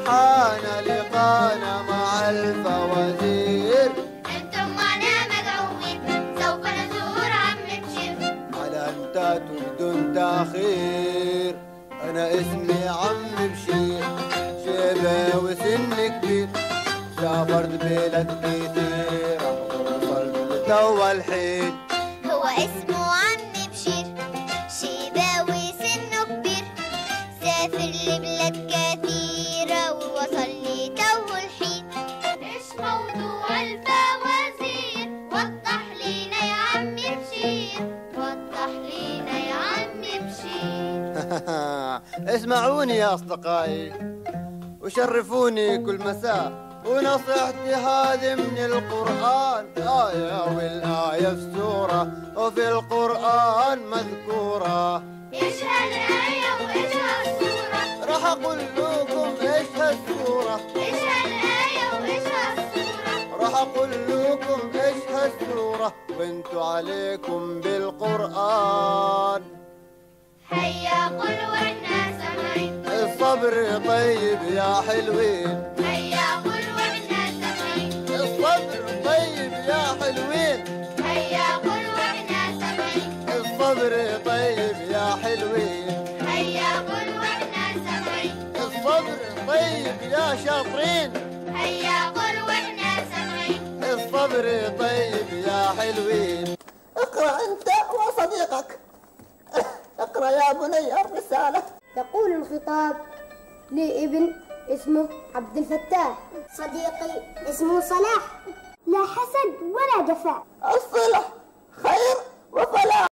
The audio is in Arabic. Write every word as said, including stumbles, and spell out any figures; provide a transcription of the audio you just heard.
حان لقانا مع الفوازير. انتم معنا مدعوين سوف نزور عم بشير. على انت بدون تاخير. انا اسمي عم بشير، شيبه وسن كبير، سافرت بلاد كتير، وصلت توا الحين. هو اسمه عم بشير، شيبة وسنه كبير، سافر لبلاد كثيرة ووصل لي تو الحين. ايش موضوع الفوازير؟ وضح لينا يا عم بشير، وضح لينا يا عم بشير. اسمعوني يا أصدقائي وشرفوني كل مساء، ونصيحتي هذه من القرآن، آية والآية في سورة وفي القرآن مذكورة. إيش هالآية وإيش هالسورة؟ راح أقول لكم إيش هالسورة. إيش هالآية وإيش هالسورة؟ راح أقول لكم إيش هالسورة، وانتوا عليكم بالقرآن. هيا قل وإحنا سامعين. الصبر طيب يا حلوين. هيا قل وإحنا سامعين. الصبر طيب يا حلوين. هيا قل وإحنا سامعين. الصبر طيب يا حلوين. هيا قل وإحنا سامعين. الصبر طيب يا شاطرين. هيا قل وإحنا سامعين. الصبر طيب يا حلوين. اقرأ أنت وصديقك. اقرأ يا بني الرسالة. يقول الخطاب لابن اسمه عبد الفتاح. صديقي اسمه صلاح، لا حسد ولا جفاء. الصلة خير وفلاح.